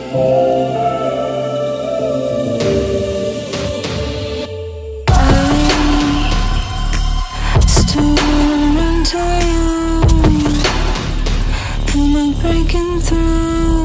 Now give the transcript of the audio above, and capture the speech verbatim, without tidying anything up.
Still wanna run to you. Am I breaking through?